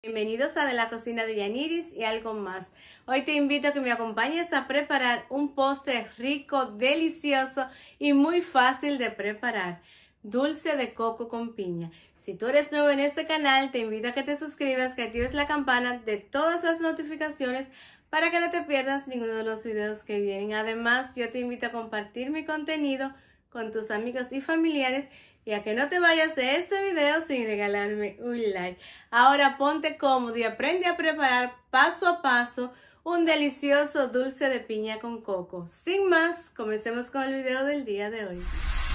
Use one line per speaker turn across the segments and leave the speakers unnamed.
Bienvenidos a De la Cocina de Yaniris y algo más. Hoy te invito a que me acompañes a preparar un postre rico, delicioso y muy fácil de preparar. Dulce de coco con piña. Si tú eres nuevo en este canal, te invito a que te suscribas, que actives la campana de todas las notificaciones para que no te pierdas ninguno de los videos que vienen. Además, yo te invito a compartir mi contenido con tus amigos y familiares y a que no te vayas de este video sin regalarme un like. Ahora ponte cómodo y aprende a preparar paso a paso un delicioso dulce de piña con coco. Sin más, comencemos con el video del día de hoy.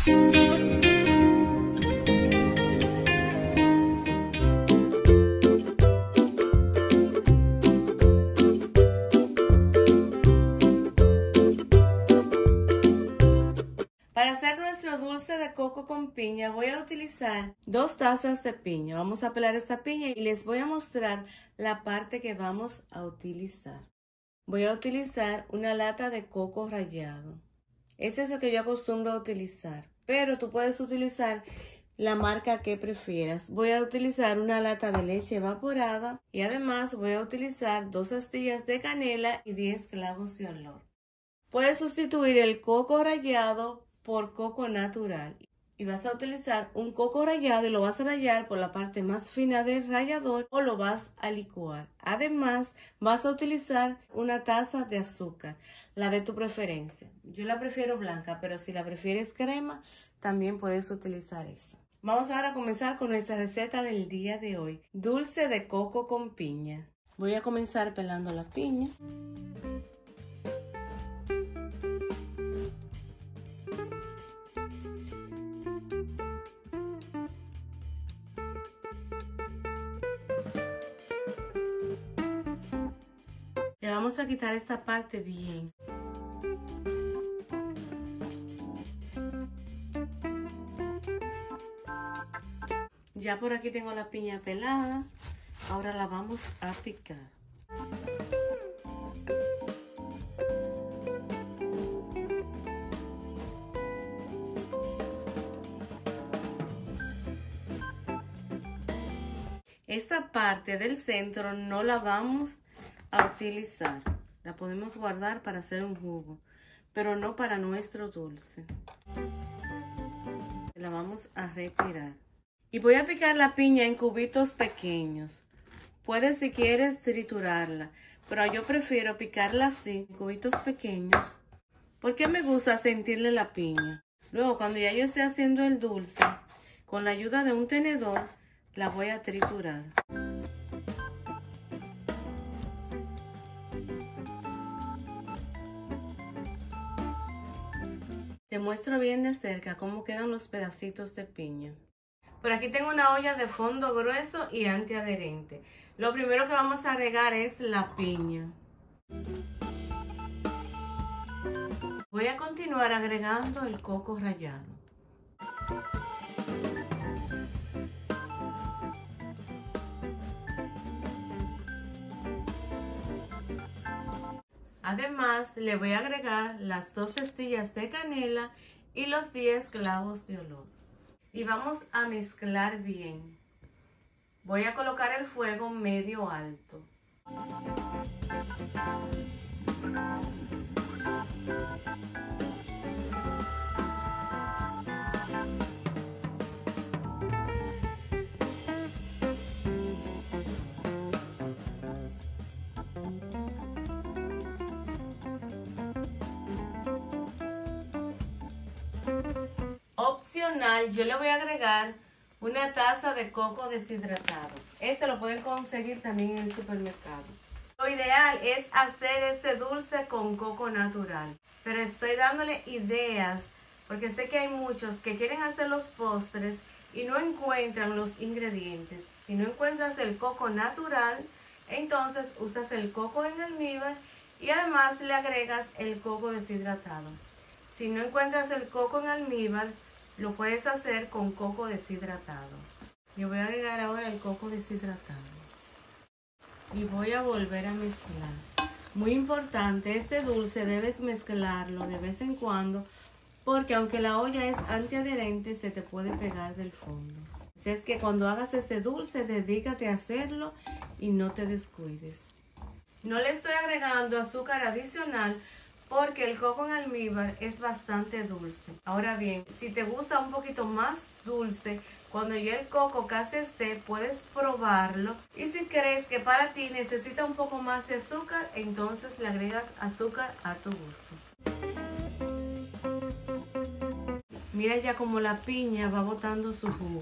Para hacer nuestro dulce de coco con piña voy a utilizar 2 tazas de piña. Vamos a pelar esta piña y les voy a mostrar la parte que vamos a utilizar. Voy a utilizar una lata de coco rallado. Ese es el que yo acostumbro a utilizar, pero tú puedes utilizar la marca que prefieras. Voy a utilizar una lata de leche evaporada y además voy a utilizar 2 astillas de canela y 10 clavos de olor. Puedes sustituir el coco rallado por coco natural y vas a utilizar un coco rallado y lo vas a rallar por la parte más fina del rallador o lo vas a licuar. Además vas a utilizar una taza de azúcar, la de tu preferencia. Yo la prefiero blanca, pero si la prefieres crema también puedes utilizar esa. Vamos ahora a comenzar con nuestra receta del día de hoy, dulce de coco con piña. Voy a comenzar pelando la piña. Le vamos a quitar esta parte bien. Ya por aquí tengo la piña pelada. Ahora la vamos a picar. Esta parte del centro no la vamos a utilizar. La podemos guardar para hacer un jugo, pero no para nuestro dulce. La vamos a retirar. Y voy a picar la piña en cubitos pequeños. Puedes, si quieres, triturarla, pero yo prefiero picarla así, en cubitos pequeños, porque me gusta sentirle la piña. Luego, cuando ya yo esté haciendo el dulce, con la ayuda de un tenedor, la voy a triturar. Te muestro bien de cerca cómo quedan los pedacitos de piña. Por aquí tengo una olla de fondo grueso y antiadherente. Lo primero que vamos a agregar es la piña. Voy a continuar agregando el coco rallado. Además, le voy a agregar las 2 astillas de canela y los 10 clavos de olor. Y vamos a mezclar bien. Voy a colocar el fuego medio alto. Opcional, yo le voy a agregar una taza de coco deshidratado. Este lo pueden conseguir también en el supermercado. Lo ideal es hacer este dulce con coco natural, pero estoy dándole ideas porque sé que hay muchos que quieren hacer los postres y no encuentran los ingredientes. Si no encuentras el coco natural, entonces usas el coco en almíbar y además le agregas el coco deshidratado. Si no encuentras el coco en almíbar, lo puedes hacer con coco deshidratado. Yo voy a agregar ahora el coco deshidratado. Y voy a volver a mezclar. Muy importante, este dulce debes mezclarlo de vez en cuando, porque aunque la olla es antiadherente, se te puede pegar del fondo. Es que cuando hagas este dulce, dedícate a hacerlo y no te descuides. No le estoy agregando azúcar adicional porque el coco en almíbar es bastante dulce. Ahora bien, si te gusta un poquito más dulce, cuando ya el coco casi esté, puedes probarlo. Y si crees que para ti necesita un poco más de azúcar, entonces le agregas azúcar a tu gusto. Mira ya como la piña va botando su jugo.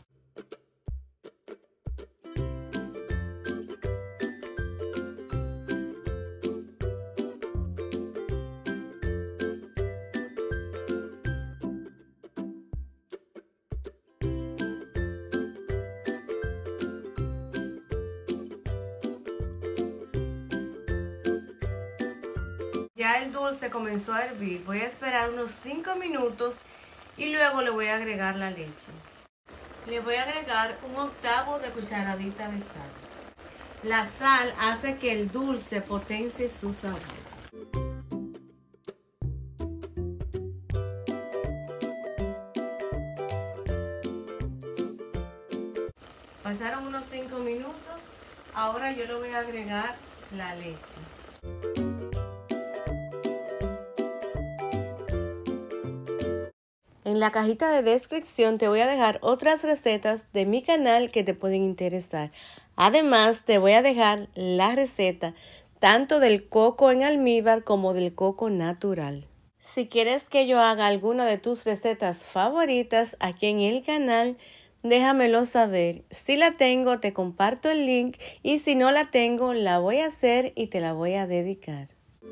Ya el dulce comenzó a hervir. Voy a esperar unos 5 minutos y luego le voy a agregar la leche. Le voy a agregar 1/8 de cucharadita de sal. La sal hace que el dulce potencie su sabor. Pasaron unos 5 minutos. Ahora yo le voy a agregar la leche. En la cajita de descripción te voy a dejar otras recetas de mi canal que te pueden interesar. Además, te voy a dejar la receta tanto del coco en almíbar como del coco natural. Si quieres que yo haga alguna de tus recetas favoritas aquí en el canal, déjamelo saber. Si la tengo, te comparto el link y si no la tengo, la voy a hacer y te la voy a dedicar.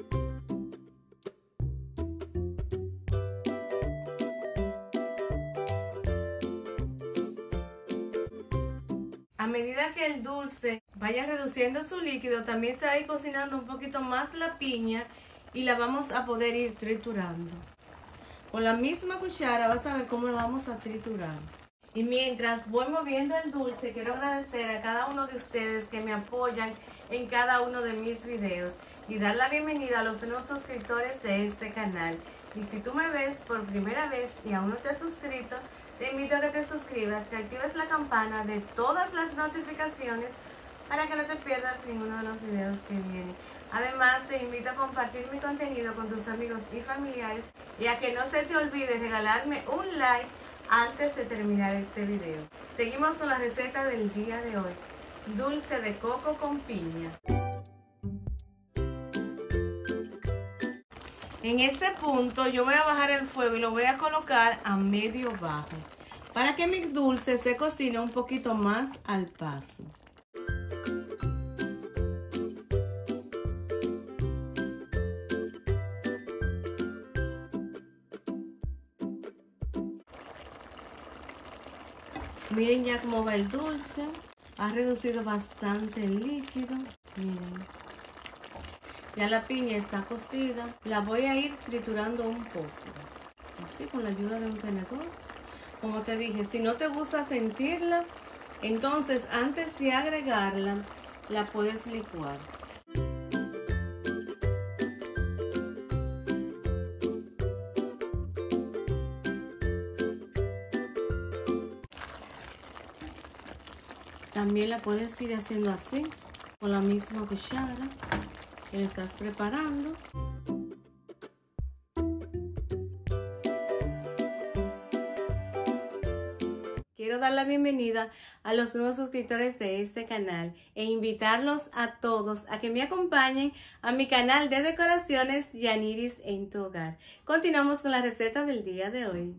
A medida que el dulce vaya reduciendo su líquido, también se va a ir cocinando un poquito más la piña y la vamos a poder ir triturando. Con la misma cuchara vas a ver cómo la vamos a triturar. Y mientras voy moviendo el dulce, quiero agradecer a cada uno de ustedes que me apoyan en cada uno de mis videos y dar la bienvenida a los nuevos suscriptores de este canal. Y si tú me ves por primera vez y aún no te has suscrito, te invito a que te suscribas, que actives la campana de todas las notificaciones para que no te pierdas ninguno de los videos que vienen. Además, te invito a compartir mi contenido con tus amigos y familiares y a que no se te olvide regalarme un like antes de terminar este video. Seguimos con la receta del día de hoy, dulce de coco con piña. En este punto yo voy a bajar el fuego y lo voy a colocar a medio bajo para que mi dulce se cocine un poquito más al paso. Miren ya cómo va el dulce, ha reducido bastante el líquido, miren. Ya la piña está cocida, la voy a ir triturando un poco, así con la ayuda de un tenedor. Como te dije, si no te gusta sentirla, entonces antes de agregarla, la puedes licuar. También la puedes ir haciendo así, con la misma cuchara que lo estás preparando. Quiero dar la bienvenida a los nuevos suscriptores de este canal e invitarlos a todos a que me acompañen a mi canal de decoraciones Yaniris en tu hogar. Continuamos con la receta del día de hoy.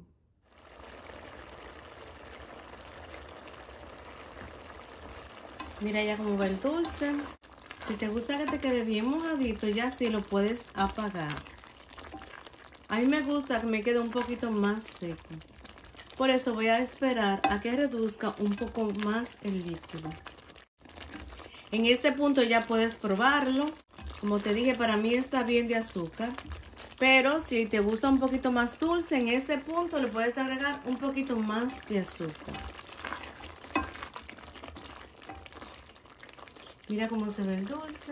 Mira ya cómo va el dulce. Si te gusta que te quede bien mojadito, ya sí lo puedes apagar. A mí me gusta que me quede un poquito más seco. Por eso voy a esperar a que reduzca un poco más el líquido. En este punto ya puedes probarlo. Como te dije, para mí está bien de azúcar. Pero si te gusta un poquito más dulce, en este punto le puedes agregar un poquito más de azúcar. Mira cómo se ve el dulce.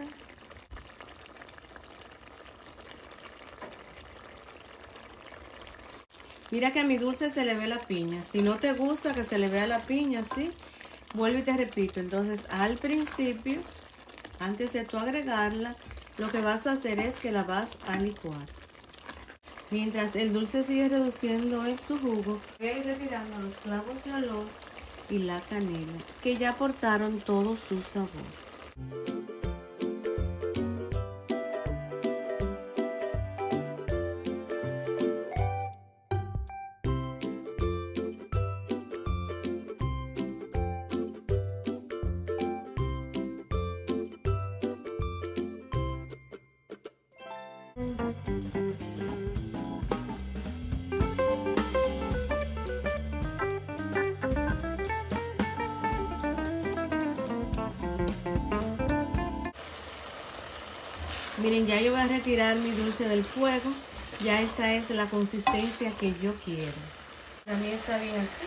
Mira que a mi dulce se le ve la piña. Si no te gusta que se le vea la piña, ¿sí? Vuelvo y te repito. Entonces, al principio, antes de tú agregarla, lo que vas a hacer es que la vas a licuar. Mientras el dulce sigue reduciendo en su jugo, voy a ir retirando los clavos de olor y la canela, que ya aportaron todo su sabor. Miren, ya yo voy a retirar mi dulce del fuego. Ya esta es la consistencia que yo quiero. También está bien así.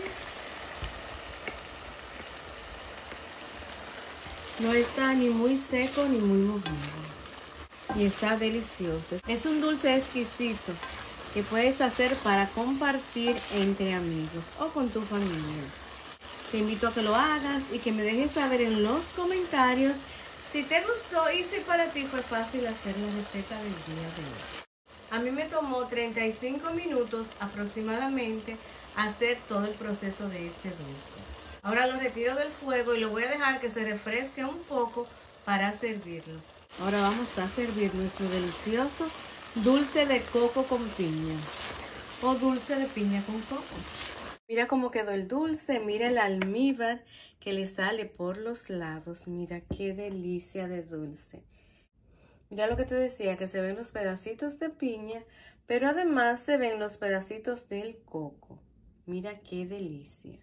No está ni muy seco ni muy mojado. Y está delicioso. Es un dulce exquisito que puedes hacer para compartir entre amigos o con tu familia. Te invito a que lo hagas y que me dejes saber en los comentarios si te gustó y si para ti fue fácil hacer la receta del día de hoy. A mí me tomó 35 minutos aproximadamente hacer todo el proceso de este dulce. Ahora lo retiro del fuego y lo voy a dejar que se refresque un poco para servirlo. Ahora vamos a servir nuestro delicioso dulce de coco con piña o dulce de piña con coco. Mira cómo quedó el dulce, mira el almíbar que le sale por los lados. Mira qué delicia de dulce. Mira lo que te decía, que se ven los pedacitos de piña, pero además se ven los pedacitos del coco. Mira qué delicia.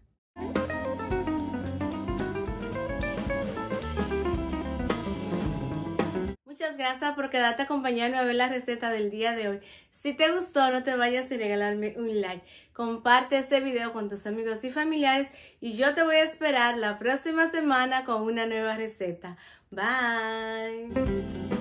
Muchas gracias por quedarte a acompañarme a ver la receta del día de hoy. Si te gustó, no te vayas sin regalarme un like. Comparte este video con tus amigos y familiares y yo te voy a esperar la próxima semana con una nueva receta. Bye.